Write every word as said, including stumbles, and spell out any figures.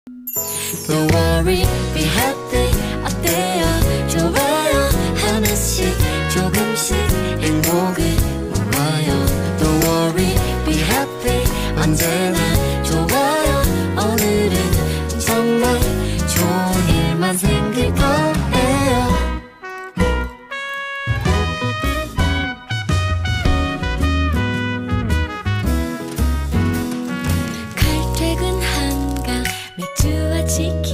Don't worry, be happy. 어때요? 좋아요. 하나씩 조금씩 행복을 모아요. Don't worry, be happy. 언제나 좋아요. 오늘은 정말 좋은 일만 생길 거예요. 칼퇴근 한가 맥주와 치킨